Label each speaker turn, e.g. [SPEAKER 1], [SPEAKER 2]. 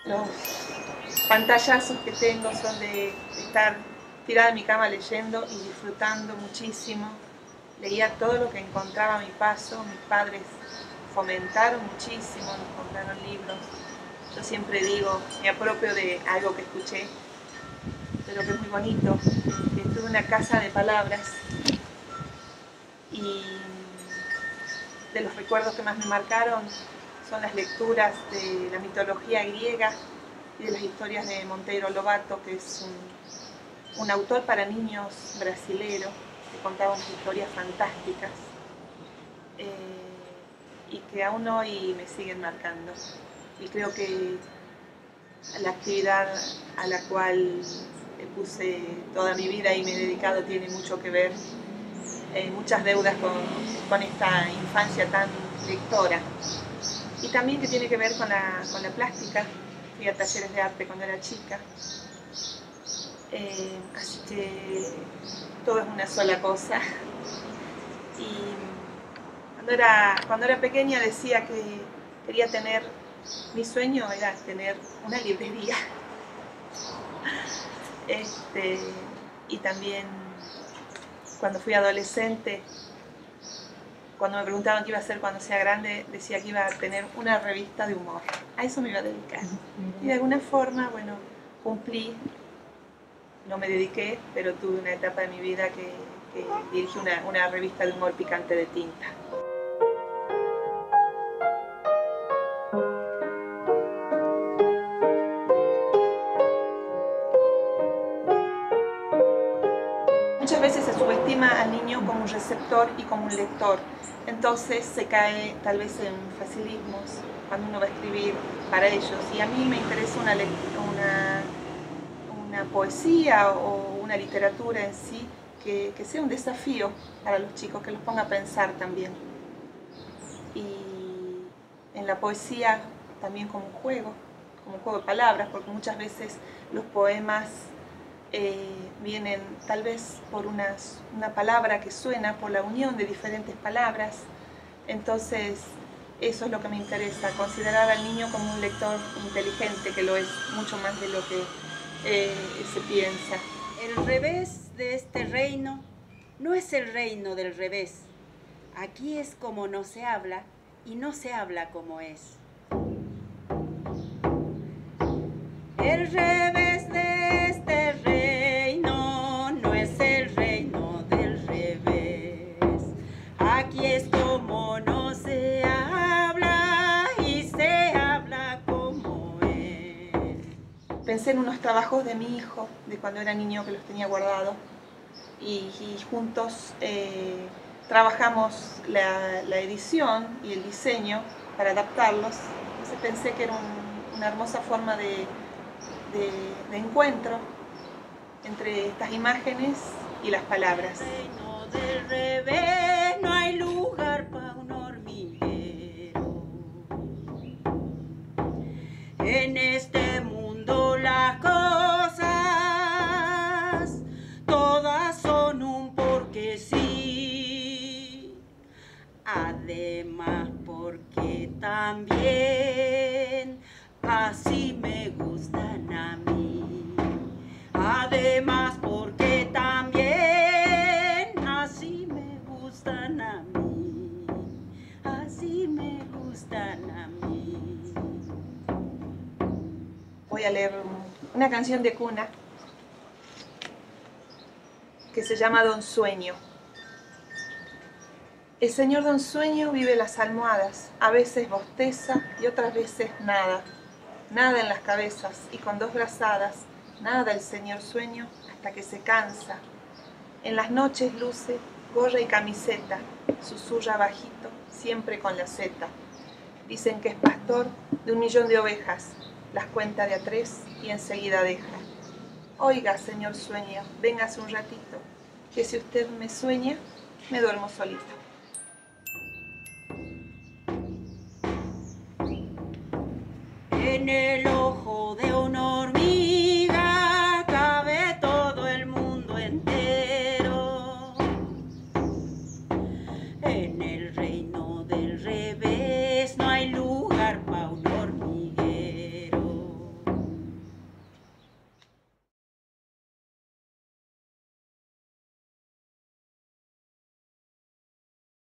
[SPEAKER 1] Los pantallazos que tengo son de estar tirada en mi cama leyendo y disfrutando muchísimo. Leía todo lo que encontraba a mi paso. Mis padres fomentaron muchísimo, nos compraron libros. Yo siempre digo, me apropio de algo que escuché, pero que es muy bonito. Tuve una casa de palabras y de los recuerdos que más me marcaron son las lecturas de la mitología griega y de las historias de Monteiro Lobato, que es un autor para niños brasilero, que contaba unas historias fantásticas y que aún hoy me siguen marcando. Y creo que la actividad a la cual puse toda mi vida y me he dedicado tiene mucho que ver, muchas deudas con esta infancia tan lectora. Y también que tiene que ver con la plástica. Fui a talleres de arte cuando era chica. Así que todo es una sola cosa. Y cuando era pequeña decía que quería tener, mi sueño era tener una librería. Y también cuando fui adolescente, cuando me preguntaban qué iba a hacer cuando sea grande, decía que iba a tener una revista de humor. A eso me iba a dedicar. Y de alguna forma, bueno, cumplí. No me dediqué, pero tuve una etapa de mi vida que dirigí una revista de humor picante de tinta. Muchas veces se subestima al niño como un receptor y como un lector. Entonces se cae tal vez en facilismos cuando uno va a escribir para ellos. Y a mí me interesa una poesía o una literatura en sí que sea un desafío para los chicos, que los ponga a pensar también. Y en la poesía también como un juego de palabras, porque muchas veces los poemas vienen tal vez por una palabra que suena, por la unión de diferentes palabras. Entonces eso es lo que me interesa, considerar al niño como un lector inteligente, que lo es mucho más de lo que se piensa.
[SPEAKER 2] El revés de este reino no es el reino del revés. Aquí es como no se habla y no se habla como es. El revés de este reino no es el reino del revés. Aquí es como no se habla y se habla como es.
[SPEAKER 1] Pensé en unos trabajos de mi hijo, de cuando era niño, que los tenía guardados, y juntos trabajamos la edición y el diseño para adaptarlos. Entonces pensé que era una hermosa forma de encuentro entre estas imágenes y las palabras.
[SPEAKER 2] Reino del revés, no hay lugar para un hormiguero. En este mundo las cosas todas son un porque sí. Además porque también así me gustan a mí. Además porque también así me gustan a mí. Así me gustan a mí.
[SPEAKER 1] Voy a leer una canción de cuna que se llama Don Sueño. El señor Don Sueño vive las almohadas, a veces bosteza y otras veces nada. Nada en las cabezas y con dos brazadas, nada el señor Sueño hasta que se cansa. En las noches luce gorra y camiseta, susurra bajito, siempre con la zeta. Dicen que es pastor de 1.000.000 de ovejas, las cuenta de a 3 y enseguida deja. Oiga, señor Sueño, véngase un ratito, que si usted me sueña, me duermo solito.
[SPEAKER 2] En el